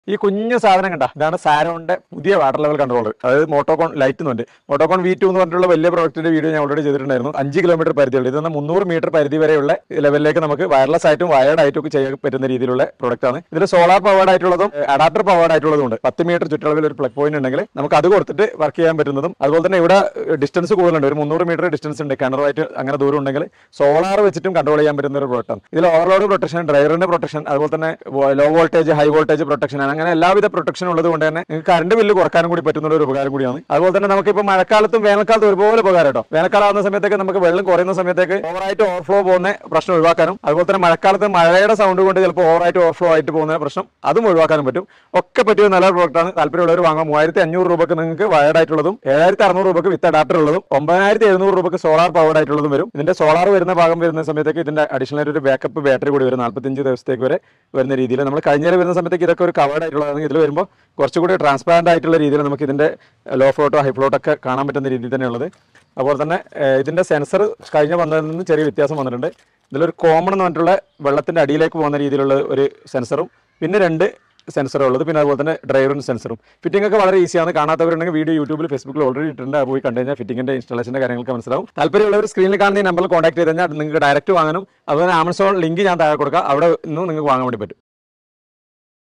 ഈ കുഞ്ഞു സാധനം കണ്ട ഇതാണ് സാരോണിന്റെ പുതിയ വാട്ടർ ലെവൽ കൺട്രോളർ. അതായത് മോട്ടോകോൺ ലൈറ്റ് എന്നുണ്ട്. മോട്ടോകോൺ V2 എന്ന് പറഞ്ഞിട്ടുള്ള വലിയ പ്രോഡക്റ്റിന്റെ വീഡിയോ ഞാൻ ഓൾറെഡി ചെയ്തിട്ടുണ്ടായിരുന്നു. 5 കിലോമീറ്റർ പരിധിയുണ്ട്. ഇതൊന്ന് 300 മീറ്റർ പരിധി വരെയുള്ള ലെവലിലേക്ക് നമുക്ക് വയർലെസ് ആയിട്ടും വയർഡ് ആയിട്ടും ഒക്കെ ചെയ്യാൻ പറ്റുന്ന രീതിയിലുള്ള പ്രോഡക്റ്റ് ആണ്. ഇതിൽ സോളാർ പവേർഡ് ആയിട്ടുള്ളതും അഡാപ്റ്റർ പവേർഡ് ആയിട്ടുള്ളതും ഉണ്ട്. 10 മീറ്റർ ചുറ്റളവിൽ ഒരു പ്ലഗ് പോയിന്റ് ഉണ്ടെങ്കിൽ നമുക്ക് അത് കൊടുത്തിട്ട് വർക്ക് ചെയ്യാൻ പറ്റുന്നതും, അതുപോലെ തന്നെ ഇവിടെ ഡിസ്റ്റൻസ് കൂടുതലുണ്ട്. ഒരു 300 മീറ്റർ ഡിസ്റ്റൻസ് ഉണ്ട് കിണറുമായിട്ട്. അങ്ങനെ ദൂരം ഉണ്ടെങ്കിൽ സോളാർ വെച്ചിട്ടും കൺട്രോൾ ചെയ്യാൻ പറ്റുന്ന ഒരു പ്രോഡക്റ്റ് ആണ്. ഇതിൽ ഓവർലോഡ് പ്രൊട്ടക്ഷൻ, ഡ്രൈവറിന്റെ പ്രൊട്ടക്ഷൻ, അതുപോലെ തന്നെ low voltage, high voltage protection, അങ്ങനെ എല്ലാവിധ പ്രൊട്ടക്ഷൻ ഉള്ളത് കൊണ്ട് തന്നെ നിങ്ങൾക്ക് കറണ്ട് ബില്ല് കുറക്കാനും കൂടി പറ്റുന്ന ഒരു ഉപകാരം കൂടിയാണ്. അതുപോലെ തന്നെ നമുക്ക് ഇപ്പോൾ മഴക്കാലത്തും വേനൽക്കാലത്തും ഒരുപോലെ ഉപകാരം കേട്ടോ. വേനൽക്കാലം ആവുന്ന സമയത്തേക്ക് നമുക്ക് വെള്ളം കുറയുന്ന സമയത്തേക്ക് ഓവറായിട്ട് ഓവർഫ്ലോ പോകുന്ന പ്രശ്നം ഒഴിവാക്കാനും, അതുപോലെ തന്നെ മഴക്കാലത്ത് മഴയുടെ സൗണ്ട് കൊണ്ട് ചിലപ്പോൾ ഓവറായിട്ട് ഓവർഫ്ലോ ആയിട്ട് പോകുന്ന പ്രശ്നം അതും ഒഴിവാക്കാനും പറ്റും. ഒക്കെ പറ്റിയ നല്ല പ്രോഡക്റ്റാണ്. താല്പര്യമുള്ളവർ വാങ്ങാം. 3500 രൂപക്ക് നിങ്ങൾക്ക് വയർഡ് ആയിട്ടുള്ളതും 7600 രൂപക്ക് വിത്ത് അഡാപ്റ്റർ ഉള്ളതും 9700 രൂപക്ക് സോളാർ പവർഡ് ആയിട്ടുള്ളതും വരും. ഇതിന്റെ സോളാർ വരുന്ന ഭാഗം വരുന്ന സമയത്തേക്ക് ഇതിന്റെ അഡീഷണൽ ഒരു ബാക്കപ്പ് ബാറ്ററി കൂടി വരും. 45 ദിവസത്തേക്ക് വരെ വരുന്ന രീതിയിൽ. നമ്മൾ കഴിഞ്ഞ വരുന്ന സമയത്തേക്ക് ഇതൊക്കെ ഒരു കവേർഡ് ആയിട്ടുള്ളതാണ്. ഇതിൽ വരുമ്പോൾ കുറച്ചുകൂടി ട്രാൻസ്പാരന്റ് ആയിട്ടുള്ള രീതിയിൽ നമുക്ക് ഇതിന്റെ ലോ ഫ്ലോട്ടോ ഹൈ ഫ്ലോട്ടോ ഒക്കെ കാണാൻ പറ്റുന്ന രീതിയിൽ തന്നെയുള്ളത്. അതുപോലെ തന്നെ ഇതിന്റെ സെൻസർ കഴിഞ്ഞ വന്നതിൽ നിന്ന് ചെറിയ വ്യത്യാസം വന്നിട്ടുണ്ട്. ഇതിലൊരു കോമൺ എന്ന് പറഞ്ഞിട്ടുള്ള വെള്ളത്തിന്റെ അടിയിലേക്ക് പോകുന്ന രീതിയിലുള്ള ഒരു സെൻസറും, പിന്നെ 2 സെൻസറും ഉള്ളത്, പിന്നെ അതുപോലെ തന്നെ ഡ്രൈവറിന് സെൻസറും. ഫിറ്റിംഗ് ഒക്കെ വളരെ ഈസിയാണ്. കാണാത്തവരുണ്ടെങ്കിൽ വീഡിയോ യൂട്യൂബിൽ ഫേസ്ബുക്കിൽ ഓൾറെഡി ഇട്ടിട്ടുണ്ട്. അത് പോയി കണ്ടു കഴിഞ്ഞാൽ ഫിറ്റിംഗിന്റെ ഇൻസ്റ്റാളേഷന്റെ കാര്യങ്ങളൊക്കെ മനസ്സിലാവും. താല്പര്യമുള്ളവർ സ്ക്രീനിൽ കാണുന്ന ഈ നമ്പറിൽ കോൺടാക്ട് ചെയ്ത് കഴിഞ്ഞാൽ നിങ്ങൾക്ക് ഡയറക്റ്റ് വാങ്ങാനും, അതുപോലെ ആമസോൺ ലിങ്ക് ഞാൻ താഴെ കൊടുക്കാം. അവിടെ നിന്നും നിങ്ങൾക്ക് വാങ്ങാൻ വേണ്ടി പറ്റും.